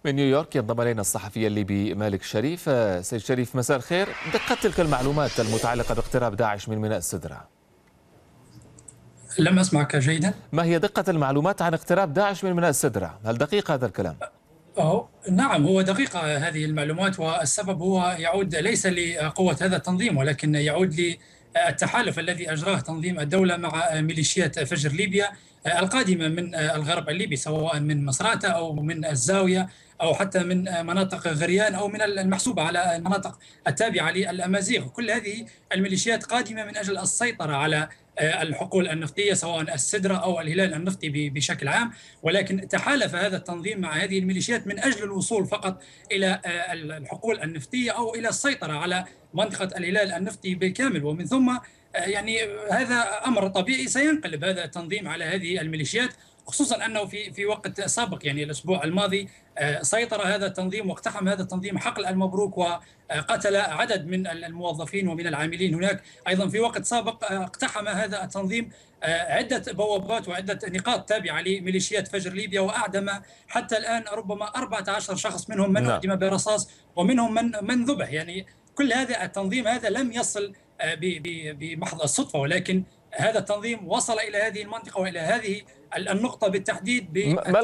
من نيويورك ينضم الينا الصحفي الليبي مالك شريف. سيد شريف، مساء الخير. دقة تلك المعلومات المتعلقة باقتراب داعش من ميناء السدرة؟ لم أسمعك جيدا. ما هي دقة المعلومات عن اقتراب داعش من ميناء السدرة؟ هل دقيق هذا الكلام؟ نعم، هو دقيقة هذه المعلومات، والسبب هو يعود ليس لقوة هذا التنظيم، ولكن يعود للتحالف الذي أجراه تنظيم الدولة مع ميليشيات فجر ليبيا القادمة من الغرب الليبي، سواء من مصراتة أو من الزاوية أو حتى من مناطق غريان أو من المحسوبة على المناطق التابعة للأمازيغ. كل هذه الميليشيات قادمة من أجل السيطرة على الحقول النفطية، سواء السدرة أو الهلال النفطي بشكل عام. ولكن تحالف هذا التنظيم مع هذه الميليشيات من أجل الوصول فقط إلى الحقول النفطية أو إلى السيطرة على منطقة الهلال النفطي بالكامل. ومن ثم يعني هذا أمر طبيعي سينقلب هذا التنظيم على هذه الميليشيات، خصوصا أنه في وقت سابق، يعني الأسبوع الماضي، سيطر هذا التنظيم واقتحم هذا التنظيم حقل المبروك وقتل عدد من الموظفين ومن العاملين هناك. أيضا في وقت سابق اقتحم هذا التنظيم عدة بوابات وعدة نقاط تابعة لميليشيات فجر ليبيا، وأعدم حتى الآن ربما 14 شخص، منهم من أعدم برصاص ومنهم من ذبح. يعني كل هذا التنظيم هذا لم يصل بمحض الصدفة، ولكن هذا التنظيم وصل إلى هذه المنطقة وإلى هذه النقطة بالتحديد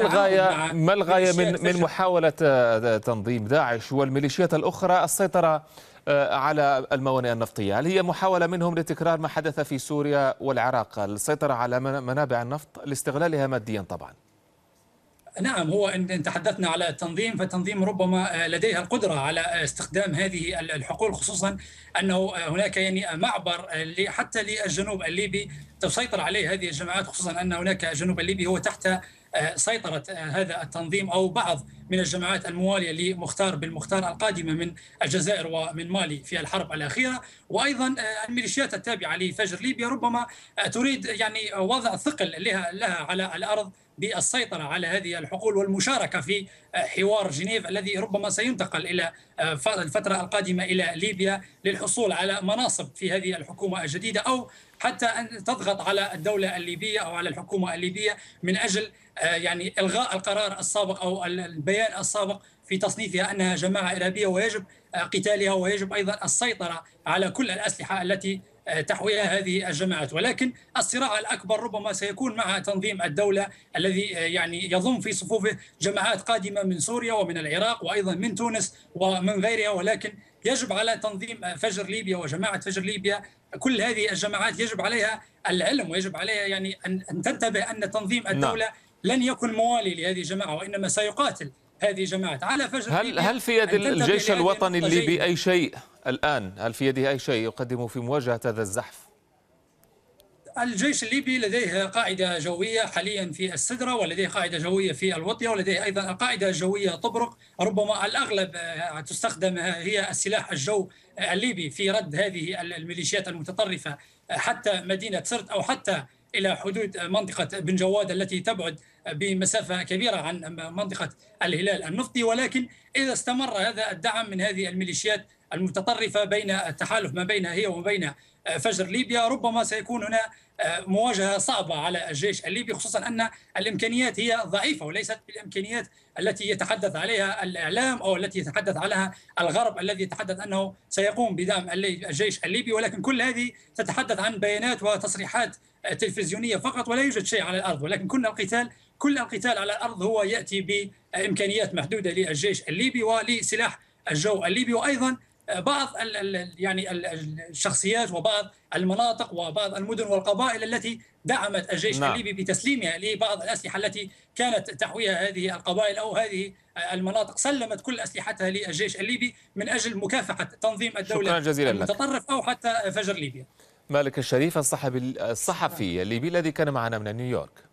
ما الغاية من محاولة تنظيم داعش والميليشيات الأخرى السيطرة على الموانئ النفطية؟ هل هي محاولة منهم لتكرار ما حدث في سوريا والعراق، السيطرة على منابع النفط لاستغلالها ماديا طبعا؟ نعم، هو إن تحدثنا على التنظيم، فالتنظيم ربما لديها القدرة على استخدام هذه الحقول، خصوصا أنه هناك يعني معبر حتى للجنوب الليبي تسيطر عليه هذه الجماعات، خصوصا أن هناك الجنوب الليبي هو تحت سيطرة هذا التنظيم أو بعض من الجماعات الموالية لمختار بالمختار القادمة من الجزائر ومن مالي في الحرب الأخيرة. وأيضا الميليشيات التابعة لفجر ليبيا ربما تريد يعني وضع ثقل لها على الأرض بالسيطرة على هذه الحقول والمشاركة في حوار جنيف الذي ربما سينتقل إلى الفترة القادمة إلى ليبيا للحصول على مناصب في هذه الحكومة الجديدة، أو حتى أن تضغط على الدولة الليبية أو على الحكومة الليبية من أجل يعني إلغاء القرار السابق أو البيان السابق في تصنيفها أنها جماعة إرهابية ويجب قتالها، ويجب أيضا السيطرة على كل الأسلحة التي تحويها هذه الجماعات. ولكن الصراع الأكبر ربما سيكون مع تنظيم الدولة الذي يعني يضم في صفوفه جماعات قادمة من سوريا ومن العراق وأيضا من تونس ومن غيرها. ولكن يجب على تنظيم فجر ليبيا وجماعة فجر ليبيا، كل هذه الجماعات يجب عليها العلم ويجب عليها يعني أن تنتبه أن تنظيم الدولة لن يكون موالي لهذه الجماعة، وإنما سيقاتل هذه الجماعات على فجر ليبيا. هل في يد الجيش الوطني الليبي أي شيء الآن؟ هل في يده أي شيء يقدمه في مواجهة هذا الزحف؟ الجيش الليبي لديه قاعدة جوية حاليا في السدرة، ولديه قاعدة جوية في الوطية، ولديه أيضا القاعدة الجوية طبرق. ربما الأغلب تستخدم هي السلاح الجو الليبي في رد هذه الميليشيات المتطرفة حتى مدينة سرت أو حتى إلى حدود منطقة بن جواد التي تبعد بمسافة كبيرة عن منطقة الهلال النفطي. ولكن إذا استمر هذا الدعم من هذه الميليشيات المتطرفة بين التحالف ما بينها هي وبين فجر ليبيا، ربما سيكون هنا مواجهة صعبة على الجيش الليبي، خصوصا أن الإمكانيات هي ضعيفة وليست بالإمكانيات التي يتحدث عليها الإعلام أو التي يتحدث عليها الغرب الذي يتحدث أنه سيقوم بدعم الجيش الليبي. ولكن كل هذه تتحدث عن بيانات وتصريحات تلفزيونية فقط، ولا يوجد شيء على الأرض. ولكن كل القتال على الأرض هو يأتي بإمكانيات محدودة للجيش الليبي ولسلاح الجو الليبي، وأيضا بعض يعني الشخصيات وبعض المناطق وبعض المدن والقبائل التي دعمت الجيش الليبي بتسليمها لبعض الأسلحة التي كانت تحويها هذه القبائل أو هذه المناطق. سلمت كل أسلحتها للجيش الليبي من أجل مكافحة تنظيم الدولة المتطرف أو حتى فجر ليبيا. مالك الشريف، الصحفي الليبي الذي كان معنا من نيويورك.